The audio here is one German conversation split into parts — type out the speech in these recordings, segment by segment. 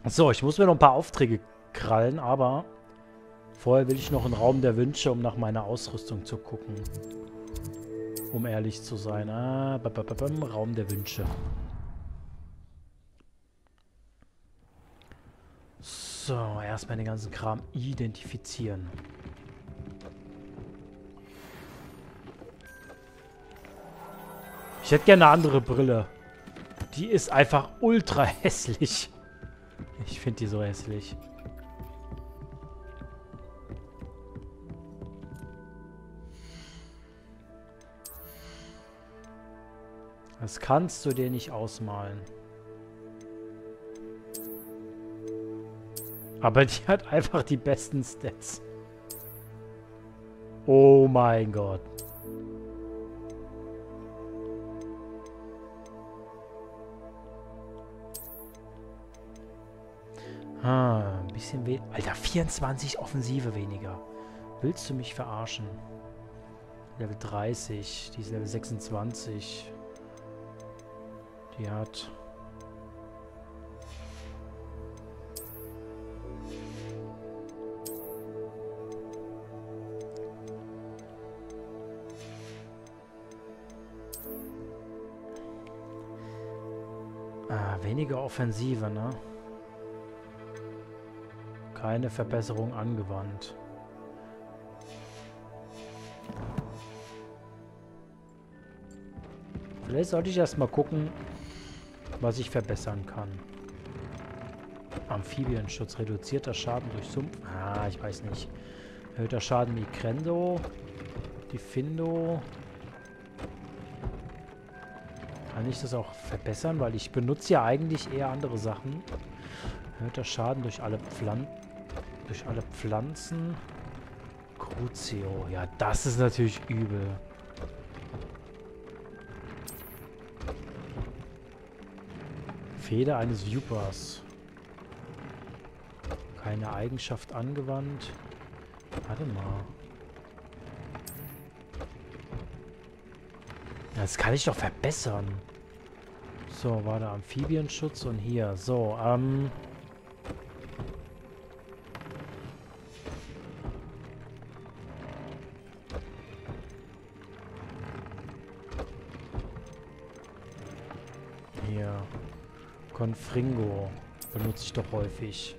So, ich muss mir noch ein paar Aufträge krallen, aber vorher will ich noch einen Raum der Wünsche, um nach meiner Ausrüstung zu gucken. Um ehrlich zu sein. Raum der Wünsche. So, erstmal den ganzen Kram identifizieren. Ich hätte gerne eine andere Brille. Die ist einfach ultra hässlich. Ich finde die so hässlich. Das kannst du dir nicht ausmalen. Aber die hat einfach die besten Stats. Oh mein Gott. Ein bisschen weniger. Alter, 24 Offensive weniger. Willst du mich verarschen? Level 30. Die ist Level 26. Die hat... weniger Offensive, ne? Keine Verbesserung angewandt. Vielleicht sollte ich erstmal gucken, was ich verbessern kann. Amphibienschutz, reduzierter Schaden durch Sumpf. Ich weiß nicht. Erhöhter Schaden wie Krendo. Diffindo. Kann ich das auch verbessern? Weil ich benutze ja eigentlich eher andere Sachen. Erhöhter Schaden durch alle Pflanzen. Crucio. Ja, das ist natürlich übel. Feder eines Vipers. Keine Eigenschaft angewandt. Warte mal. Das kann ich doch verbessern. So, war der Amphibienschutz und hier. So, hier. Confringo. Benutze ich doch häufig.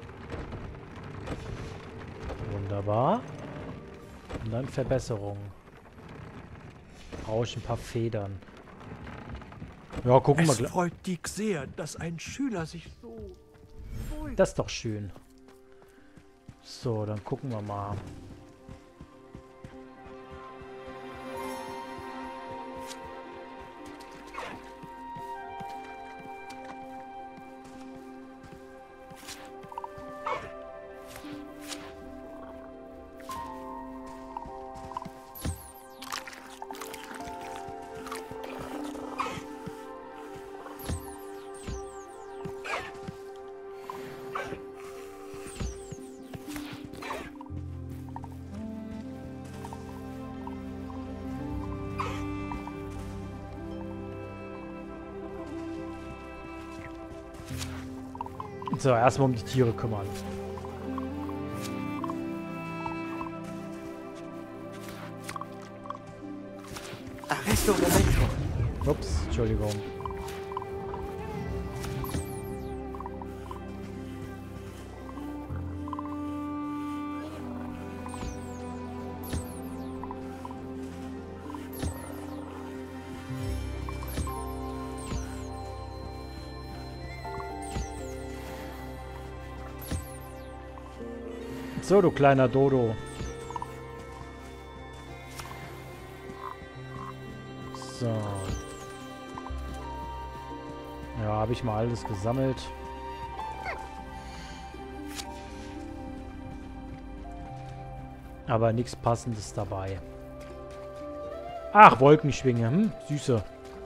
Wunderbar. Und dann Verbesserung. Brauche ich ein paar Federn. Ja, gucken wir gleich. Es freut Dick sehr, dass ein Schüler sich so... Das ist doch schön. So, dann gucken wir mal. So, erstmal um die Tiere kümmern. Arresto Momento. Ups, Entschuldigung. So, du kleiner Dodo. So. Ja, habe ich mal alles gesammelt. Aber nichts Passendes dabei. Ach, Wolkenschwinge. Süße.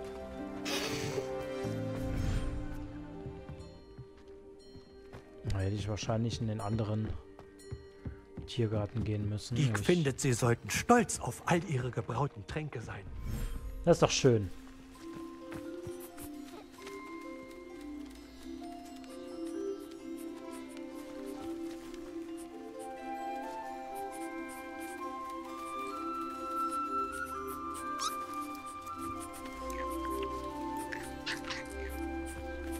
Da hätte ich wahrscheinlich in den anderen Tiergarten gehen müssen. Dick findet, sie sollten stolz auf all ihre gebrauten Tränke sein. Das ist doch schön.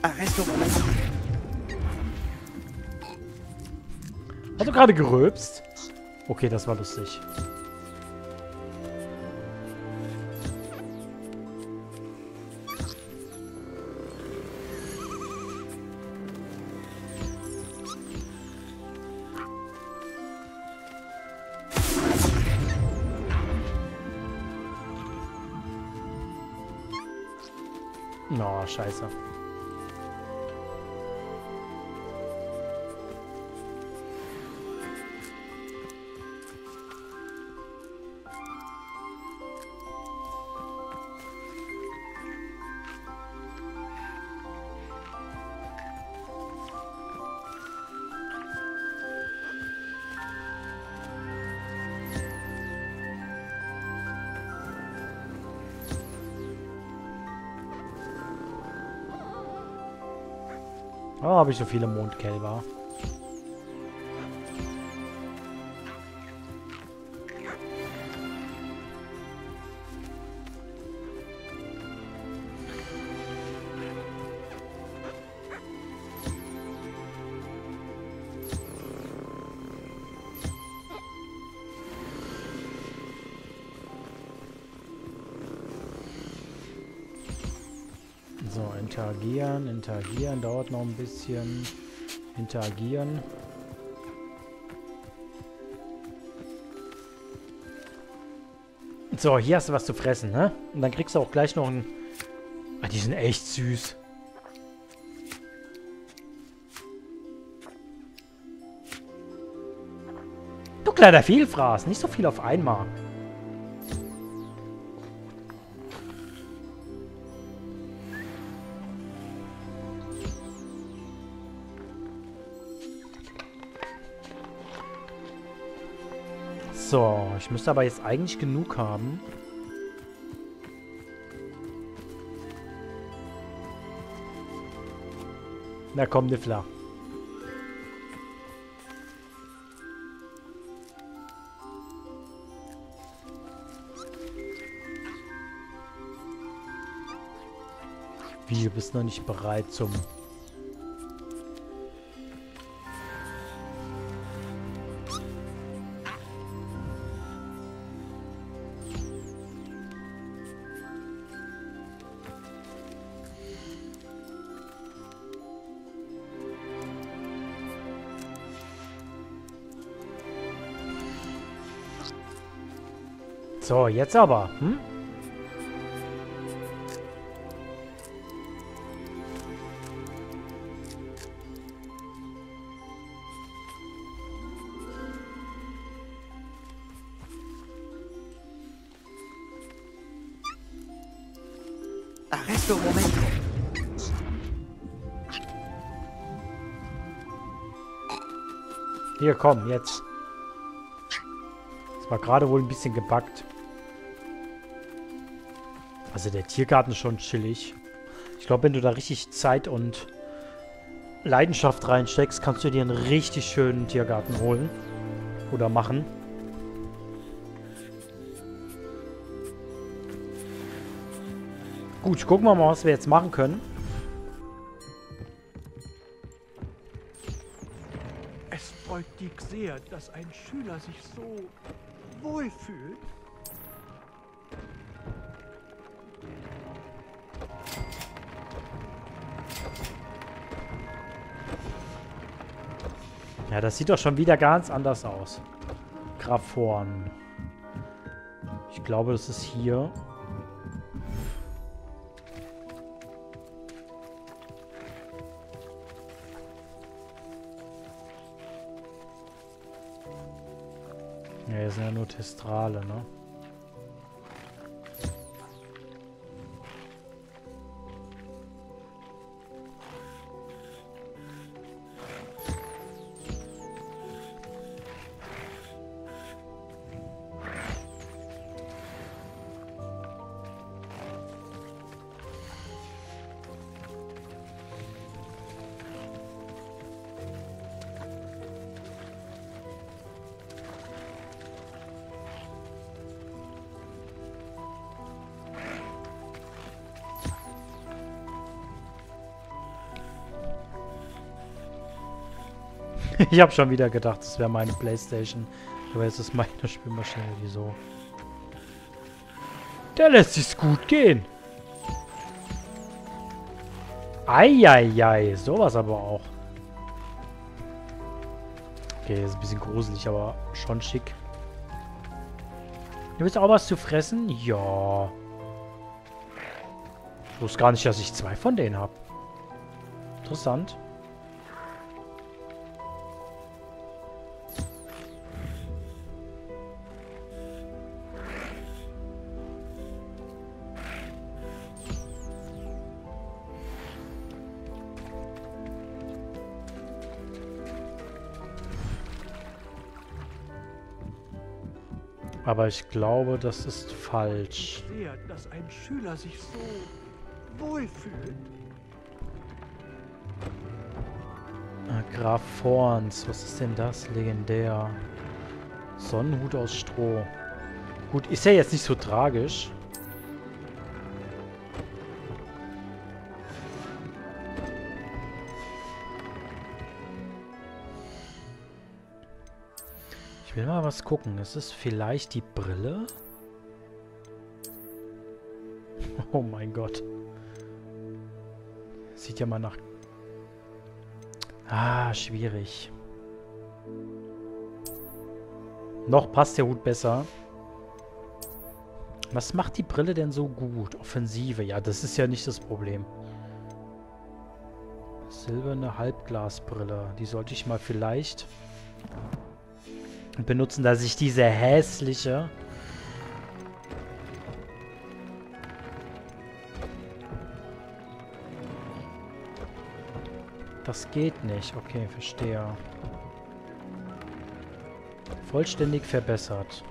Arresto momento. Hast du gerade gerülpst? Okay, das war lustig. No, scheiße. Oh, habe ich so viele Mondkälber. So, interagieren, interagieren, dauert noch ein bisschen. Interagieren. So, hier hast du was zu fressen, ne? Und dann kriegst du auch gleich noch ein... Ah, die sind echt süß. Du kleiner Vielfraß, nicht so viel auf einmal. So, ich müsste aber jetzt eigentlich genug haben. Na komm, Niffler. Wie, du bist noch nicht bereit zum... So, jetzt aber, hm? Arresto momento. Hier, komm, jetzt. Das war gerade wohl ein bisschen gebuggt. Also der Tiergarten ist schon chillig. Ich glaube, wenn du da richtig Zeit und Leidenschaft reinsteckst, kannst du dir einen richtig schönen Tiergarten holen. Oder machen. Gut, gucken wir mal, was wir jetzt machen können. Es freut Dick sehr, dass ein Schüler sich so wohl fühlt. Ja, das sieht doch schon wieder ganz anders aus. Graf Horn. Ich glaube, das ist hier. Ja, hier sind ja nur Testrale, ne? Ich habe schon wieder gedacht, das wäre meine Playstation. Aber jetzt ist meine Spielmaschine, wieso? Der lässt sich's gut gehen. Eieiei, sowas aber auch. Okay, ist ein bisschen gruselig, aber schon schick. Du willst auch was zu fressen? Ja. Ich wusste gar nicht, dass ich 2 von denen habe. Interessant. Aber ich glaube, das ist falsch. Sehr, dass ein Schüler sich so wohlfühlt. Graf Forns. Was ist denn das? Legendär. Sonnenhut aus Stroh. Gut, ist ja jetzt nicht so tragisch. Ich will mal was gucken. Ist es vielleicht die Brille? Oh mein Gott. Sieht ja mal nach... Ah, schwierig. Noch passt der Hut besser. Was macht die Brille denn so gut? Offensive. Ja, das ist ja nicht das Problem. Silberne Halbglasbrille. Die sollte ich mal vielleicht benutzen, dass ich diese hässliche... Das geht nicht. Okay, verstehe. Vollständig verbessert.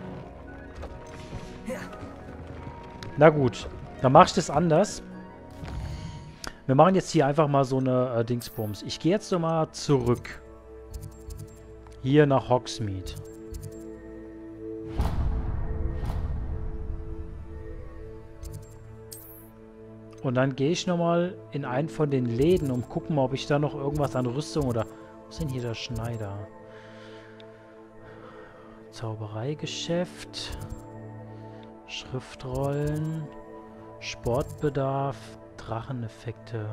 Na gut. Dann mache ich das anders. Wir machen jetzt hier einfach mal so eine Dingsbums. Ich gehe jetzt nochmal zurück. Hier nach Hogsmeade. Und dann gehe ich nochmal in einen von den Läden und gucke mal, ob ich da noch irgendwas an Rüstung oder... Wo ist denn hier der Schneider? Zaubereigeschäft. Schriftrollen. Sportbedarf. Dracheneffekte.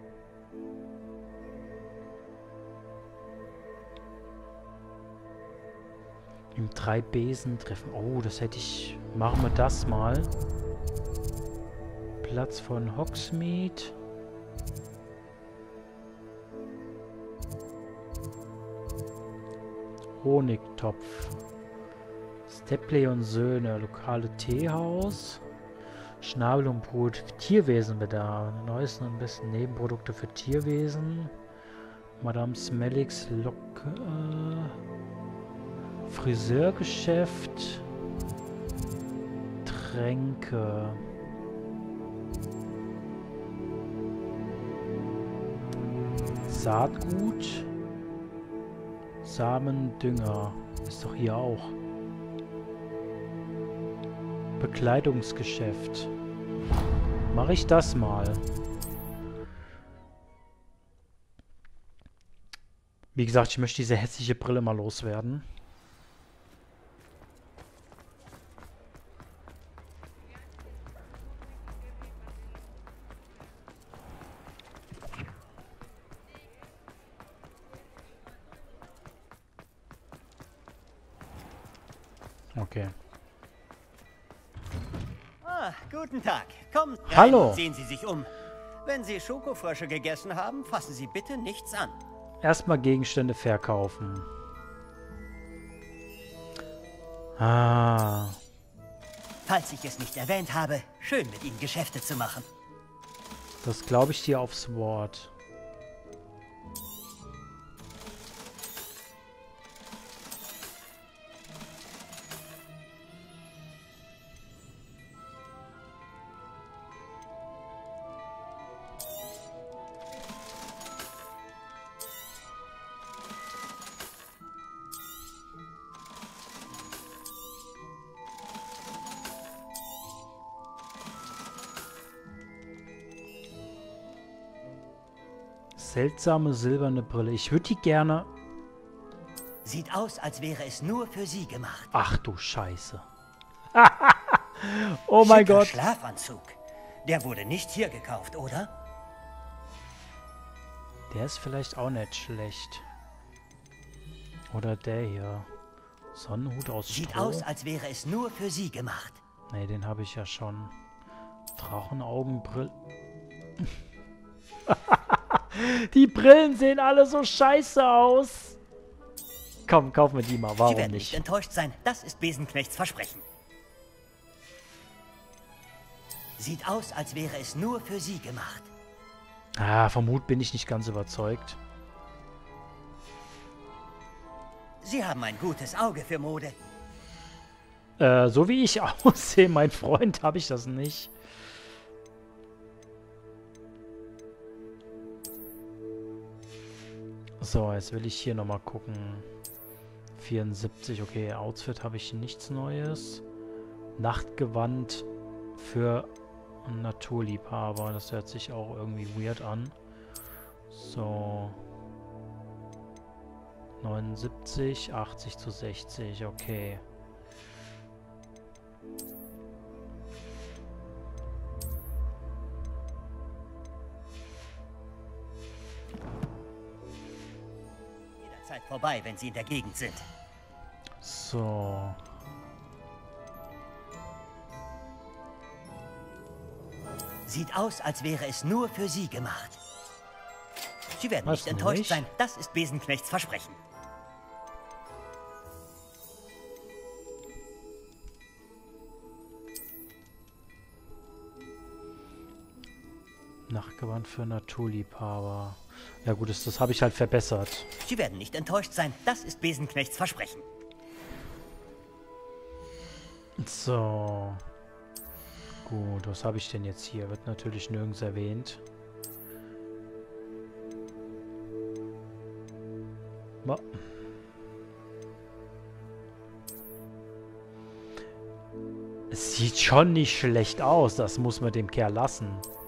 Im 3 Besen treffen. Oh, das hätte ich... Machen wir das mal. Platz von Hogsmeade. Honigtopf. Stepley und Söhne. Lokale Teehaus. Schnabel und Brut. Tierwesenbedarf. Neuesten und besten Nebenprodukte für Tierwesen. Madame Smellicks Locke. Friseurgeschäft. Tränke. Saatgut. Samendünger. Ist doch hier auch. Bekleidungsgeschäft. Mache ich das mal. Wie gesagt, ich möchte diese hässliche Brille mal loswerden. Okay. Ah, guten Tag. Kommen Sie rein Hallo. und sehen Sie sich um. Wenn Sie Schokofrösche gegessen haben, fassen Sie bitte nichts an. Erstmal Gegenstände verkaufen. Ah. Falls ich es nicht erwähnt habe, schön mit Ihnen Geschäfte zu machen. Das glaube ich dir aufs Wort. Seltsame silberne Brille. Ich würde die gerne Sieht aus, als wäre es nur für Sie gemacht. Ach du Scheiße. Oh mein Schicker Gott. Schlafanzug. Der wurde nicht hier gekauft, oder? Der ist vielleicht auch nicht schlecht. Oder der hier. Sonnenhut aus Stroh. Sieht aus, als wäre es nur für Sie gemacht. Ne, den habe ich ja schon. Drachenaugenbrille. Die Brillen sehen alle so scheiße aus. Komm, kauf mir die mal. Sie Warum werden nicht nicht? enttäuscht sein. Das ist Besenknechts Versprechen. Sieht aus, als wäre es nur für Sie gemacht. Ah, vom Hut bin ich nicht ganz überzeugt. Sie haben ein gutes Auge für Mode. So wie ich aussehe, mein Freund, habe ich das nicht. So, jetzt will ich hier nochmal gucken. 74, okay, Outfit habe ich nichts Neues. Nachtgewand für Naturliebhaber, das hört sich auch irgendwie weird an. So. 79, 80 zu 60, okay. Jederzeit vorbei, wenn Sie in der Gegend sind. So. Sieht aus, als wäre es nur für Sie gemacht. Sie werden Was nicht enttäuscht nicht? sein. Das ist Besenknechts Versprechen. Nachtgewand für Naturliebhaber. Ja gut, das habe ich halt verbessert. Sie werden nicht enttäuscht sein. Das ist Besenknechts Versprechen. So. Gut, was habe ich denn jetzt hier? Wird natürlich nirgends erwähnt. Ba. Es sieht schon nicht schlecht aus. Das muss man dem Kerl lassen.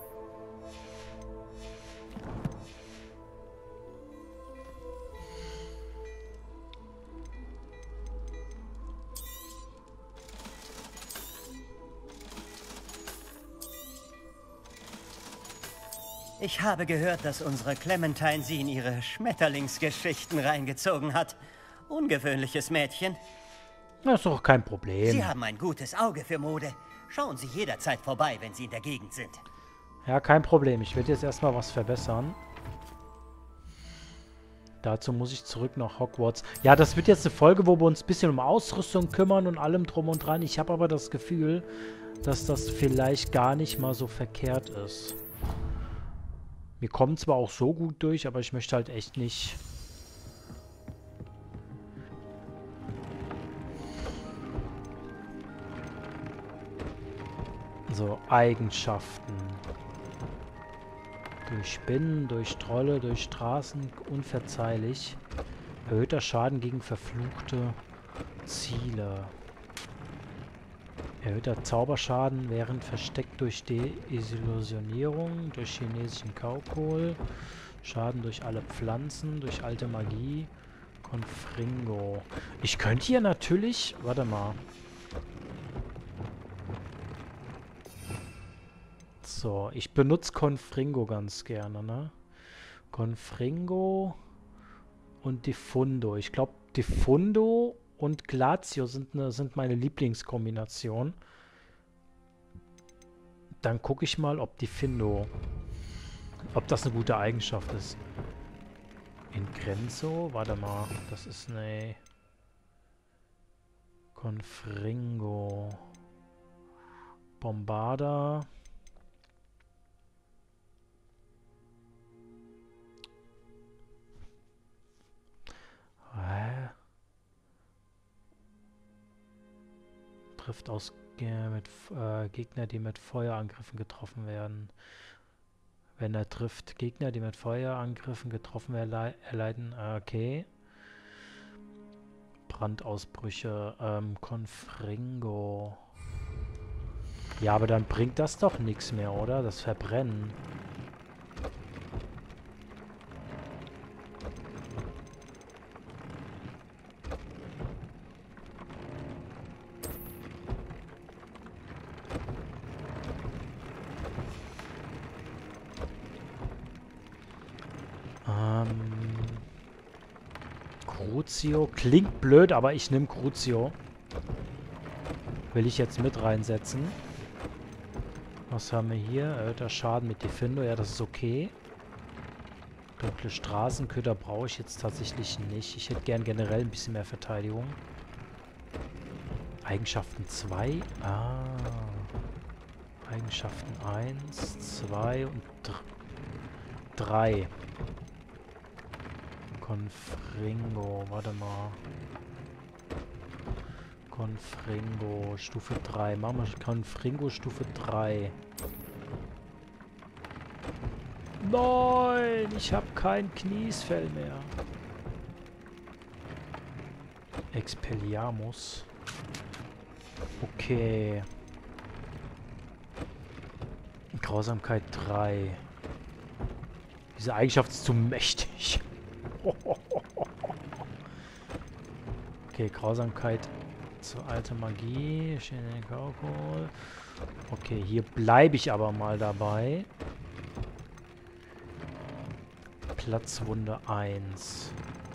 Ich habe gehört, dass unsere Clementine Sie in ihre Schmetterlingsgeschichten reingezogen hat. Ungewöhnliches Mädchen. Das ist doch kein Problem. Sie haben ein gutes Auge für Mode. Schauen Sie jederzeit vorbei, wenn Sie in der Gegend sind. Ja, kein Problem. Ich werde jetzt erstmal was verbessern. Dazu muss ich zurück nach Hogwarts. Ja, das wird jetzt eine Folge, wo wir uns ein bisschen um Ausrüstung kümmern und allem drum und dran. Ich habe aber das Gefühl, dass das vielleicht gar nicht mal so verkehrt ist. Wir kommen zwar auch so gut durch, aber ich möchte halt echt nicht... So, Eigenschaften. Durch Spinnen, durch Trolle, durch Straßen, unverzeihlich. Erhöhter Schaden gegen verfluchte Ziele. Erhöhter Zauberschaden während versteckt durch Desillusionierung, durch chinesischen Kaukohl. Schaden durch alle Pflanzen, durch alte Magie. Confringo. Ich könnte hier natürlich... Warte mal. So, ich benutze Confringo ganz gerne, ne? Confringo und Diffundo. Ich glaube, Diffundo und Glacio sind meine Lieblingskombination. Dann gucke ich mal, ob Diffundo, ob das eine gute Eigenschaft ist. Ingrenzo, warte mal, das ist eine Confringo. Bombarda. Trifft aus Gegner, die mit Feuerangriffen getroffen werden. Wenn er trifft, Gegner, die mit Feuerangriffen getroffen werden, erleiden, okay. Brandausbrüche, Confringo. Ja, aber dann bringt das doch nichts mehr, oder? Das Verbrennen. Crucio. Klingt blöd, aber ich nehme Crucio. Will ich jetzt mit reinsetzen. Was haben wir hier? Erhöhter Schaden mit Defendo. Ja, das ist okay. Dunkle Straßenköder brauche ich jetzt tatsächlich nicht. Ich hätte gern generell ein bisschen mehr Verteidigung. Eigenschaften 2. Eigenschaften 1, 2 und 3. Confringo, warte mal. Confringo, Stufe 3. Machen wir Confringo Stufe 3. Nein, ich habe kein Kniesfell mehr. Expelliarmus. Okay. Grausamkeit 3. Diese Eigenschaft ist zu mächtig. Okay, Grausamkeit zur alte Magie. Okay, hier bleibe ich aber mal dabei. Platzwunde 1.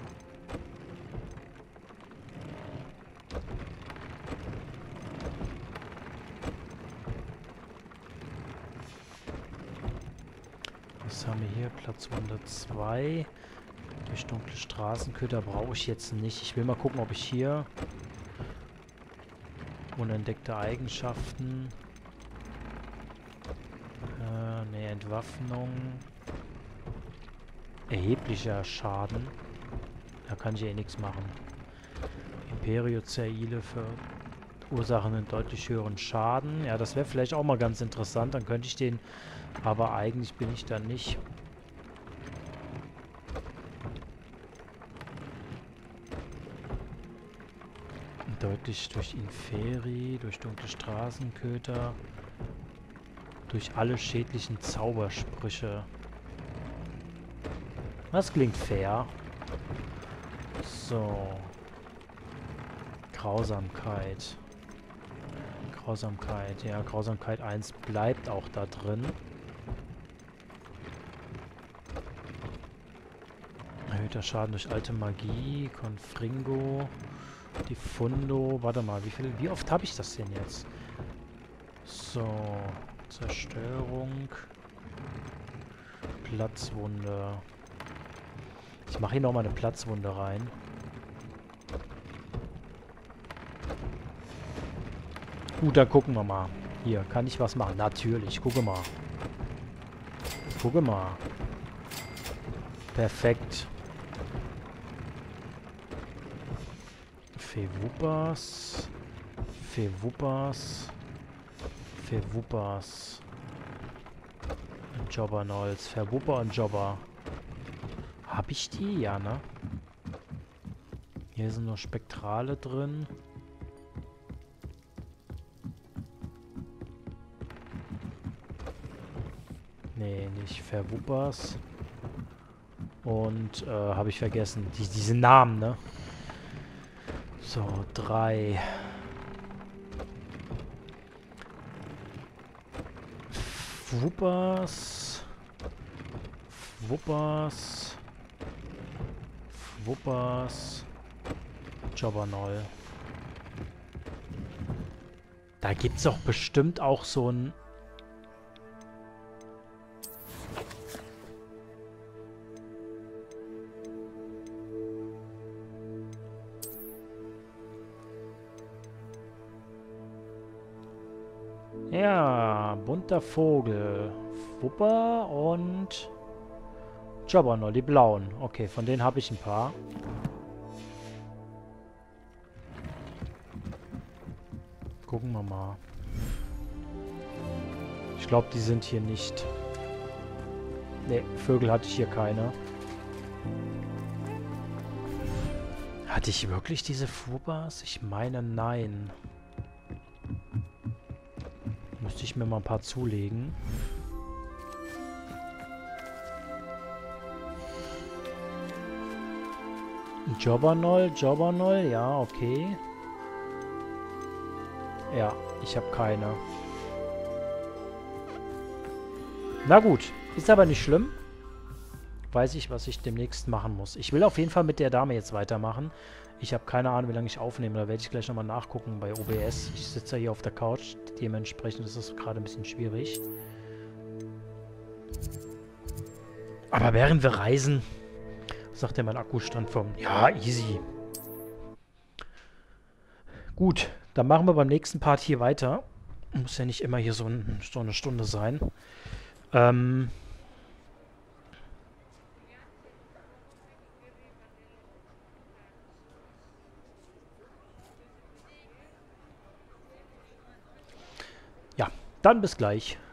Was haben wir hier? Platzwunde 2. Durch dunkle Straßenköder brauche ich jetzt nicht. Ich will mal gucken, ob ich hier unentdeckte Eigenschaften. Ne, Entwaffnung. Erheblicher Schaden. Da kann ich eh nichts machen. Imperiozaile verursachen einen deutlich höheren Schaden. Ja, das wäre vielleicht auch mal ganz interessant. Dann könnte ich den... Aber eigentlich bin ich da nicht. Deutlich durch Inferi, durch dunkle Straßenköter, durch alle schädlichen Zaubersprüche. Das klingt fair. So. Grausamkeit. Grausamkeit. Ja, Grausamkeit 1 bleibt auch da drin. Erhöhter Schaden durch alte Magie. Confringo. Diffundo. Warte mal, wie oft habe ich das denn jetzt? So. Zerstörung. Platzwunde. Ich mache hier nochmal eine Platzwunde rein. Gut, dann gucken wir mal. Hier, kann ich was machen? Natürlich, gucke mal. Gucke mal. Perfekt. Fewupas. Fewupas. Fewupas. Jobbernolz. Verwupper und Jobber. Hab ich die? Ja, ne? Hier sind nur Spektrale drin. Nee, nicht Verwuppers. Und, habe ich vergessen. Diese Namen, ne? So, 3. Wuppers. Wuppers. Wuppers. Jobbernol. Da gibt's doch bestimmt auch so ein... Ja, bunter Vogel. Wupper und Jobbernol, die blauen. Okay, von denen habe ich ein paar. Gucken wir mal. Ich glaube, die sind hier nicht. Ne, Vögel hatte ich hier keine. Hatte ich wirklich diese Wuppers? Ich meine, nein. Müsste ich mir mal ein paar zulegen. Jobbernol, Jobbernol, ja, okay. Ja, ich habe keine. Na gut, ist aber nicht schlimm. weiß ich, was ich demnächst machen muss. Ich will auf jeden Fall mit der Dame jetzt weitermachen. Ich habe keine Ahnung, wie lange ich aufnehme. Da werde ich gleich nochmal nachgucken bei OBS. Ich sitze ja hier auf der Couch. Dementsprechend ist es gerade ein bisschen schwierig. Aber während wir reisen, sagt ja mein Akkustand vom... Ja, easy. Gut, dann machen wir beim nächsten Part hier weiter. Muss ja nicht immer hier so eine Stunde sein. Ja, dann bis gleich.